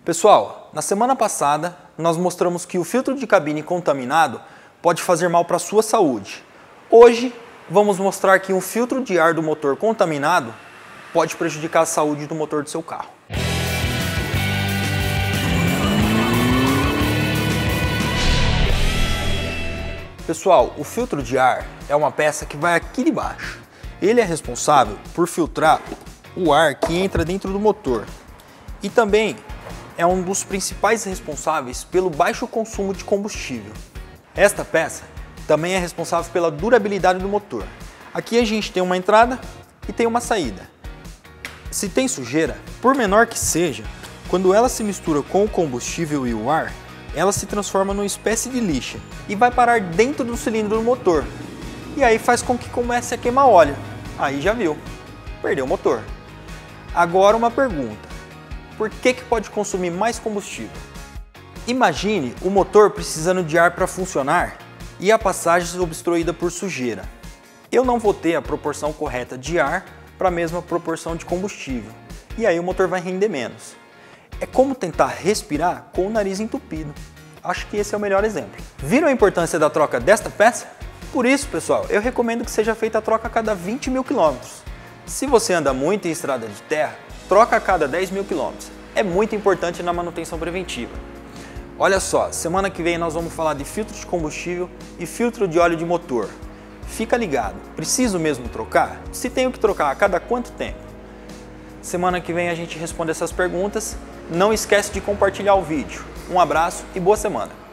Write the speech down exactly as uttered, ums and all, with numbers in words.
Pessoal, na semana passada nós mostramos que o filtro de cabine contaminado pode fazer mal para a sua saúde. Hoje vamos mostrar que um filtro de ar do motor contaminado pode prejudicar a saúde do motor do seu carro. Pessoal, o filtro de ar é uma peça que vai aqui de baixo. Ele é responsável por filtrar o ar que entra dentro do motor e também é um dos principais responsáveis pelo baixo consumo de combustível. Esta peça também é responsável pela durabilidade do motor. Aqui a gente tem uma entrada e tem uma saída. Se tem sujeira, por menor que seja, quando ela se mistura com o combustível e o ar, ela se transforma numa espécie de lixa e vai parar dentro do cilindro do motor. E aí faz com que comece a queimar óleo. Aí já viu, perdeu o motor. Agora uma pergunta, por que que pode consumir mais combustível? Imagine o motor precisando de ar para funcionar e a passagem obstruída por sujeira. Eu não vou ter a proporção correta de ar para a mesma proporção de combustível. E aí o motor vai render menos. É como tentar respirar com o nariz entupido. Acho que esse é o melhor exemplo. Viram a importância da troca desta peça? Por isso, pessoal, eu recomendo que seja feita a troca a cada vinte mil quilômetros. Se você anda muito em estrada de terra, troca a cada dez mil quilômetros. É muito importante na manutenção preventiva. Olha só, semana que vem nós vamos falar de filtro de combustível e filtro de óleo de motor. Fica ligado, preciso mesmo trocar? Se tenho que trocar, a cada quanto tempo? Semana que vem a gente responde essas perguntas. Não esquece de compartilhar o vídeo. Um abraço e boa semana!